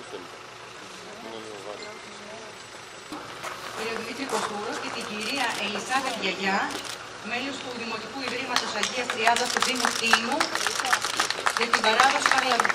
Κύριο Δημήτρη Κοστούρο και την κυρία Ελισάβετ Γιαγιά, μέλος του Δημοτικού Ιδρύματος Αγίας Τριάδας του Δήμου Τίνου, για την παράδοση Καρλαβού.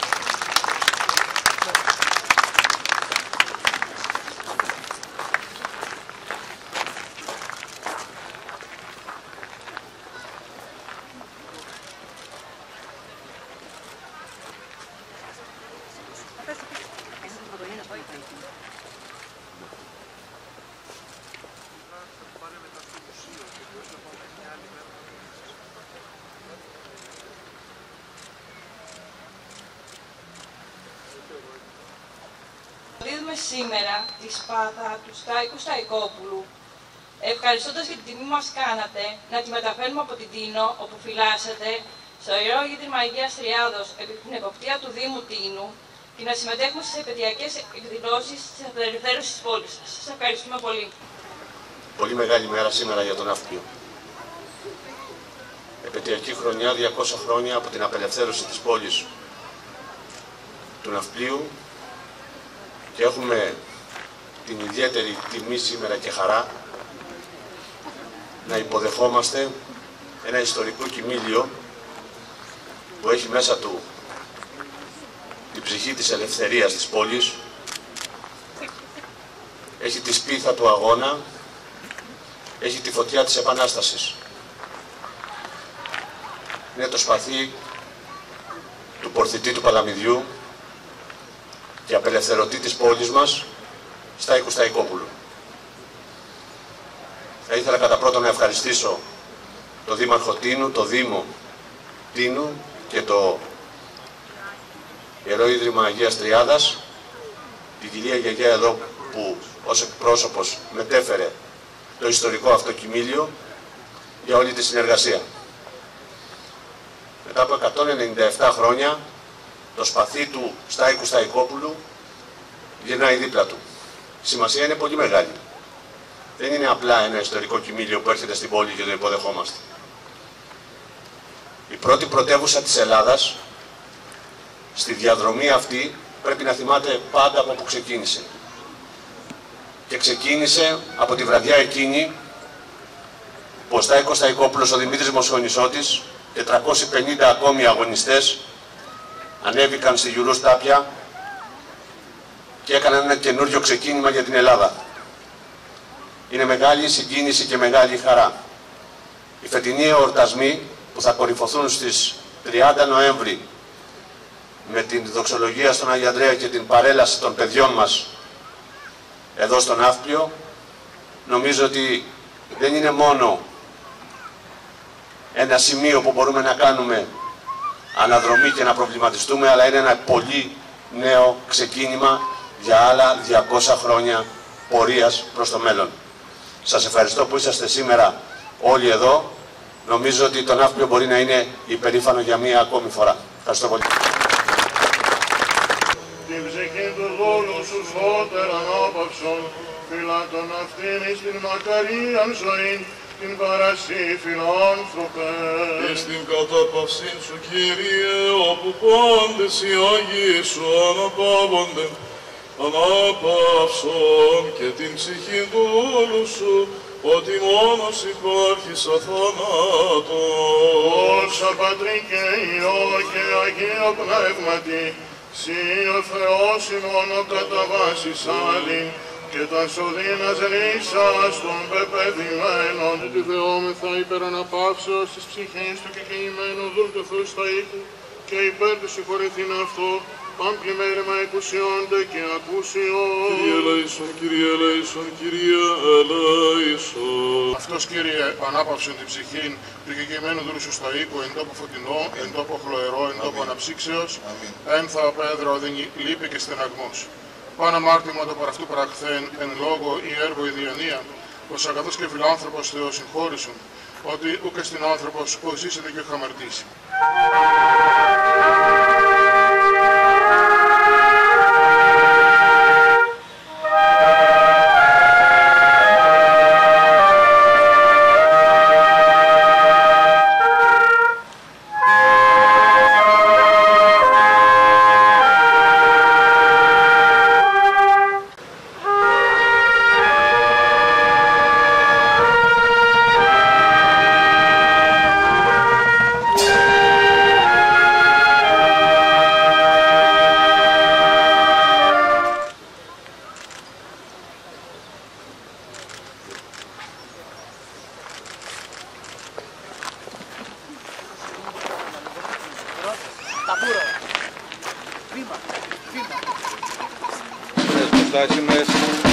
Δίδουμε σήμερα τη σπάθα του Στάικου Σταϊκόπουλου, ευχαριστώντας για την τιμή μας κάνατε να τη μεταφέρουμε από την Τίνο, όπου φυλάσσετε, στο Ιερό Ίδρυμα Αγίας Τριάδος επί την εποπτεία του Δήμου Τίνου και να συμμετέχουμε στις επαιτειακές εκδηλώσεις της απελευθέρωσης της πόλης σας. Σας ευχαριστούμε πολύ. Πολύ μεγάλη μέρα σήμερα για τον Ναύπλιο. Επαιτειακή χρονιά, 200 χρόνια από την απελευθέρωση της πόλης του Ναυπλίου, και έχουμε την ιδιαίτερη τιμή σήμερα και χαρά να υποδεχόμαστε ένα ιστορικό κοιμήλιο που έχει μέσα του την ψυχή της ελευθερίας της πόλης, έχει τη σπίθα του αγώνα, έχει τη φωτιά της Επανάστασης. Είναι το σπαθί του πορθητή του Παλαμιδιού και απελευθερωτή της πόλης μας, Στάικου Σταϊκόπουλου. Θα ήθελα κατά πρώτον να ευχαριστήσω το Δήμαρχο Τίνου, το Δήμο Τίνου και το Ιερό Ίδρυμα Αγίας Τριάδας, την κυρία Γιαγιά εδώ που ως εκπρόσωπος μετέφερε το ιστορικό αυτό κοιμήλιο, για όλη τη συνεργασία. Μετά από 197 χρόνια, το σπαθί του Στάικου Σταϊκόπουλου γυρνάει δίπλα του. Η σημασία είναι πολύ μεγάλη. Δεν είναι απλά ένα ιστορικό κοιμήλιο που έρχεται στην πόλη και το υποδεχόμαστε. Η πρώτη πρωτεύουσα της Ελλάδας, στη διαδρομή αυτή, πρέπει να θυμάται πάντα από που ξεκίνησε. Και ξεκίνησε από τη βραδιά εκείνη που ο Στάικος Σταϊκόπουλος, ο Δημήτρης Μοσχονησότης και 350 ακόμη αγωνιστές ανέβηκαν στη Γιουρού Στάπια και έκαναν ένα καινούριο ξεκίνημα για την Ελλάδα. Είναι μεγάλη συγκίνηση και μεγάλη χαρά. Οι φετινοί εορτασμοί που θα κορυφωθούν στις 30 Νοέμβρη με την δοξολογία στον Άγιο Ανδρέα και την παρέλαση των παιδιών μας εδώ στον Ναύπλιο, νομίζω ότι δεν είναι μόνο ένα σημείο που μπορούμε να κάνουμε αναδρομή και να προβληματιστούμε, αλλά είναι ένα πολύ νέο ξεκίνημα για άλλα 200 χρόνια πορείας προς το μέλλον. Σας ευχαριστώ που είσαστε σήμερα όλοι εδώ. Νομίζω ότι το Ναύπλιο μπορεί να είναι υπερήφανο για μία ακόμη φορά. Ευχαριστώ πολύ. Την ψυχή του δούλου σου σφότερα ανάπαυσον, φυλάτων αυτήν εις την μακαρίαν ζωήν, την παρασύ φιλάνθρωπε. Και στην κατάπαυσή σου, Κύριε, όπου πάντες οι Άγιοι σου αναπαύονται, ανάπαυσον και την ψυχή του δούλου σου, ότι μόνος υπάρχεις αθανάτω. Όσα Πατρί και Υιό και Αγίο Πνεύματι, Συ ο Θεός ημών ο κατά βάσης άλλη, και τα σωδίνας ρίσας των πεπαιδημένων. Επιβεώμεθα υπεραναπαύσεως της ψυχής του και καημένου δούλου του Θεού Σταίκου, και υπέρ του συγχωρεθήν αυτό, πάμπλημέρεμα εκουσιόνται και ακούσιον. Κύριε ελέησον, Κύριε ελέησον, Κύριε ελέησον. Αυτός, Κύριε, ανάπαυσον την ψυχήν του κεκειμένου δούλου σου Σταίκου, εν τόπο φωτεινό, εν τόπο χλωερό, εν τόπο αναψύξεως, ένθα πέδρα οδύνη λύπη και στεναγμός. Πάνω αμάρτημα το παραυτού παραχθέν, εν λόγω ή έργο ή διανία, πως αγαθός και φιλάνθρωπος Θεός συγχώρησον, ότι ούκ εστιν άνθρωπος, πως ζήσεται και χαμαρτήσει. φαντάσιμες.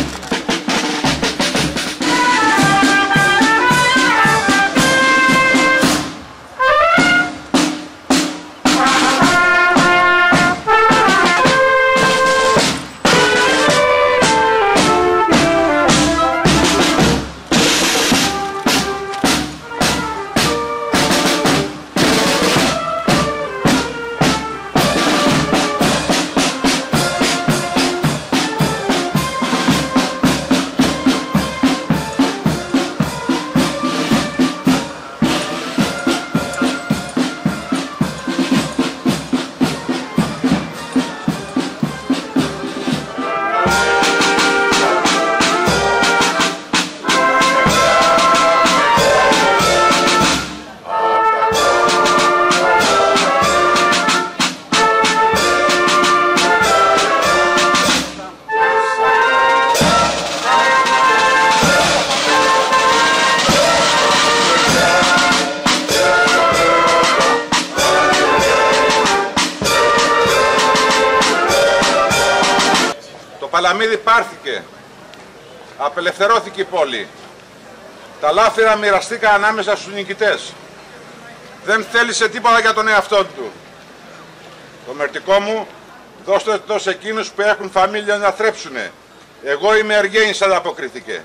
Παλαμίδι πάρθηκε, απελευθερώθηκε η πόλη. Τα λάφυρα μοιραστήκαν ανάμεσα στους νικητές. Δεν θέλησε τίποτα για τον εαυτό του. Το μερτικό μου, δώστε το σε εκείνους που έχουν φαμίλια να θρέψουνε. Εγώ είμαι εργένης, ανταποκρίθηκε.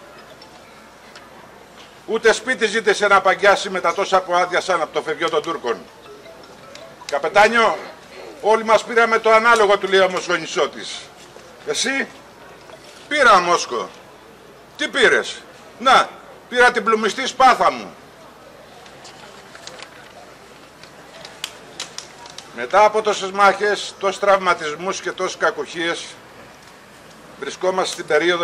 Ούτε σπίτι ζήτησε να παγιάσει με τα τόσα που άδειασαν από το φευγείο των Τούρκων. Καπετάνιο, όλοι μας πήραμε το ανάλογο, του λέει ο Μοσχονησότης. Εσύ? Πήρα, Μόσκο. Τι πήρες? Να, πήρα την πλουμιστή σπάθα μου. Μετά από τόσες μάχες, τόσους τραυματισμούς και τόσες κακουχίες, βρισκόμαστε στην περίοδο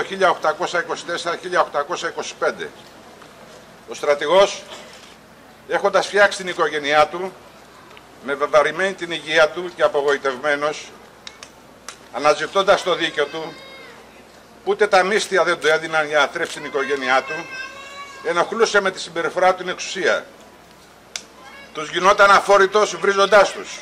1824-1825. Ο στρατηγός, έχοντας φτιάξει την οικογένειά του, με βεβαρημένη την υγεία του και απογοητευμένος, αναζητώντας το δίκαιο του, που ούτε τα μύστια δεν του έδιναν για να θρέψει την οικογένειά του, ενοχλούσε με τη συμπεριφορά του την εξουσία. Τους γινόταν αφόρητος βρίζοντάς τους.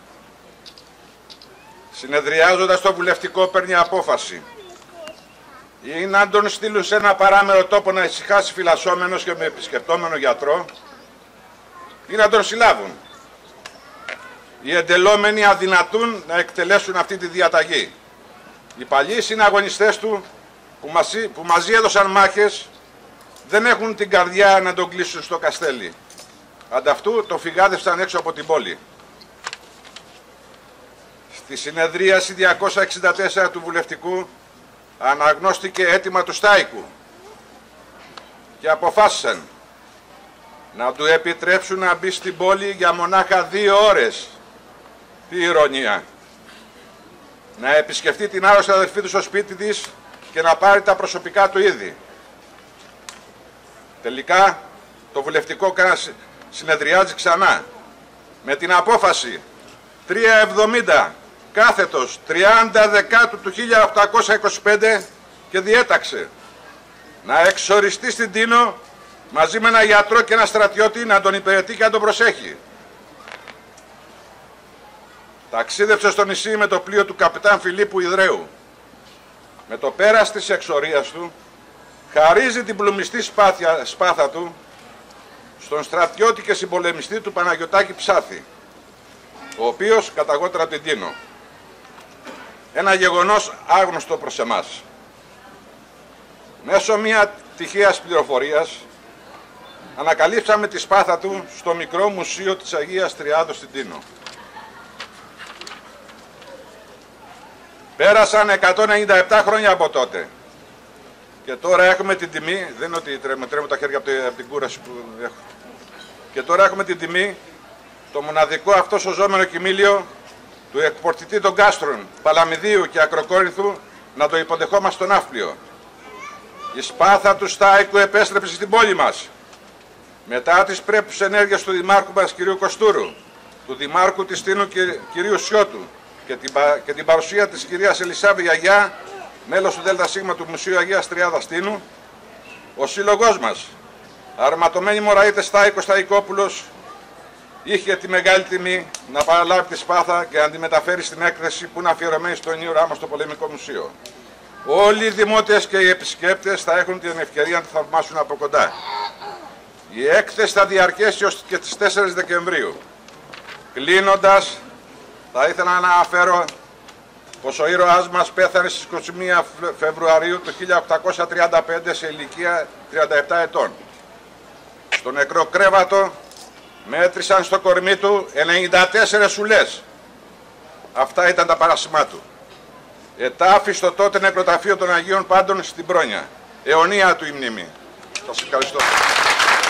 Συνεδριάζοντας το βουλευτικό, παίρνει απόφαση ή να τον στείλουν σε ένα παράμερο τόπο να ησυχάσει φυλασσόμενος και με επισκεπτόμενο γιατρό, ή να τον συλλάβουν. Οι εντελόμενοι αδυνατούν να εκτελέσουν αυτή τη διαταγή. Οι παλιοί συναγωνιστές του που μαζί έδωσαν μάχες δεν έχουν την καρδιά να τον κλείσουν στο καστέλι. Ανταυτού το φυγάδευσαν έξω από την πόλη. Στη συνεδρίαση 264 του Βουλευτικού αναγνώστηκε αίτημα του Στάικου και αποφάσισαν να του επιτρέψουν να μπει στην πόλη για μονάχα 2 ώρες. Τι ηρωνία! Να επισκεφτεί την άρρωστη αδελφή του στο σπίτι της και να πάρει τα προσωπικά του είδη. Τελικά το Βουλευτικό συνεδριάζει ξανά με την απόφαση 370 κάθετος 30 Δεκάτου του 1825 και διέταξε να εξοριστεί στην Τίνο μαζί με ένα γιατρό και ένα στρατιώτη να τον υπηρετεί και να τον προσέχει. Ταξίδεψε στο νησί με το πλοίο του καπετάν Φιλίππου Ιδραίου. Με το πέρας της εξορίας του, χαρίζει την πλουμιστή σπάθα του στον στρατιώτη και συμπολεμιστή του Παναγιωτάκη Ψάθη, ο οποίος καταγόταν από την Τίνο. Ένα γεγονός άγνωστο προς εμάς. Μέσω μια τυχαίας πληροφορίας, ανακαλύψαμε τη σπάθα του στο μικρό μουσείο της Αγίας Τριάδος στην Τίνο. Πέρασαν 197 χρόνια από τότε και τώρα έχουμε την τιμή, δεν είναι ότι τρέμω τα χέρια από την κούραση που έχω, και τώρα έχουμε την τιμή το μοναδικό αυτό σωζόμενο κοιμήλιο του εκπορτητή των κάστρων Παλαμιδίου και Ακροκόρινθου να το υποδεχόμαστε στο Ναύπλιο. Η σπάθα του Στάικου επέστρεψε στην πόλη μας μετά τις πρέπους ενέργειες του Δημάρχου μας κ. Κοστούρου, του Δημάρχου της Τίνου κ. Σιώτου και την παρουσία της κυρίας Ελισάβη Γιαγιά, μέλος του ΔΣ του Μουσείου Αγίας Τριάδας Τίνου, ο σύλλογός μας, αρματωμένοι Μωραΐτες Στάικος Σταϊκόπουλος, είχε τη μεγάλη τιμή να παραλάβει τη σπάθα και να τη μεταφέρει στην έκθεση που είναι αφιερωμένη στο ενίωρά μας στο Πολεμικό Μουσείο. Όλοι οι δημότες και οι επισκέπτες θα έχουν την ευκαιρία να τη θαυμάσουν από κοντά. Η έκθεση θα διαρκέσει ως και τις 4 Δεκεμβρίου. Κλείνοντας, θα ήθελα να αναφέρω πως ο ήρωάς μας πέθανε στις 21 Φεβρουαρίου του 1835 σε ηλικία 37 ετών. Στο νεκροκρέβατο μέτρησαν στο κορμί του 94 σουλές. Αυτά ήταν τα παράσημά του. Ετάφη στο τότε νεκροταφείο των Αγίων Πάντων στην Πρόνοια. Αιωνία του η μνήμη. Σας ευχαριστώ.